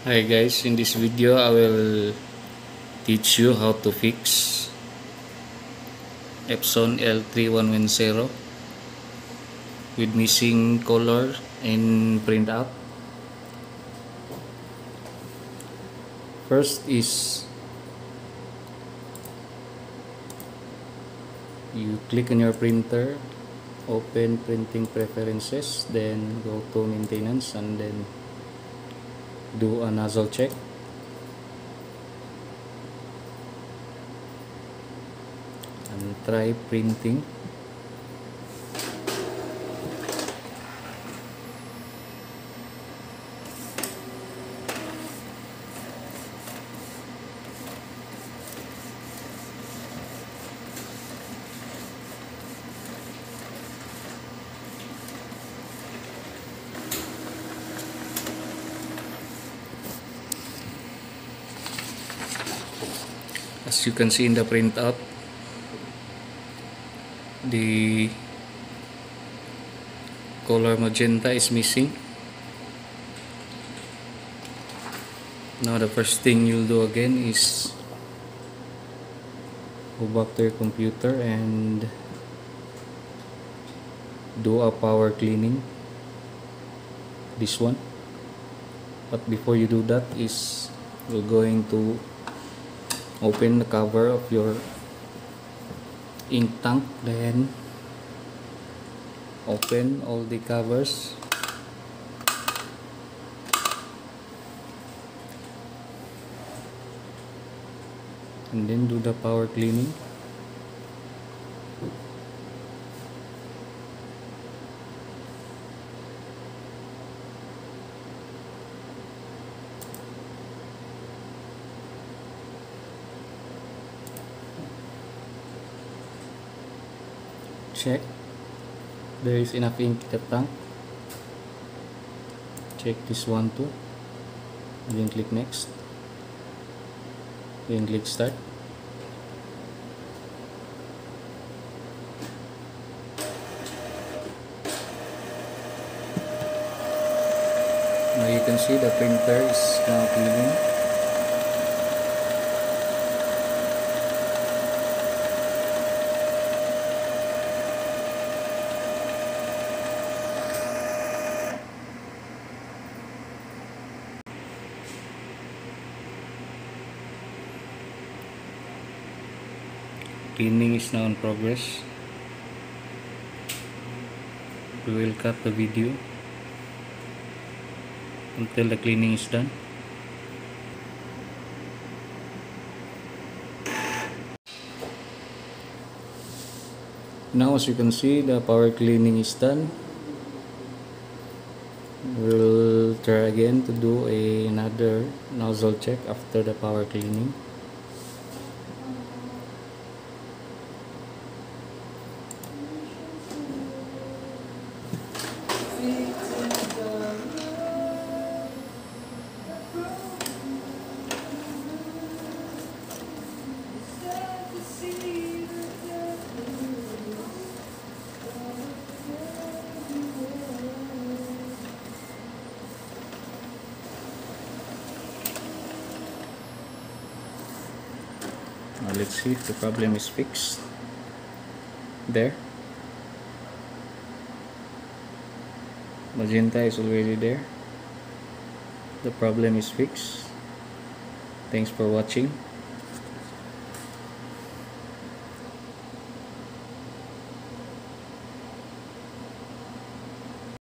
Hi guys, in this video I will teach you how to fix Epson L3110 with missing color in printout. First is you click on your printer, open printing preferences, then go to maintenance and then do a nozzle check. And try printing. As you can see in the printout, the color magenta is missing. Now the first thing you'll do again is go back to your computer and do a power cleaning, this one. But before you do that is you're going to open the cover of your ink tank, then open all the covers and then do the power cleaning. Check there is enough ink in the tank. Check this one too, and then click next, then click start. Now you can see the printer is now cleaning. Cleaning is now in progress. We will cut the video until the cleaning is done. Now as you can see, the power cleaning is done. We'll try again to do another nozzle check after the power cleaning. Now let's see if the problem is fixed. There, magenta is already there. The problem is fixed. Thanks for watching.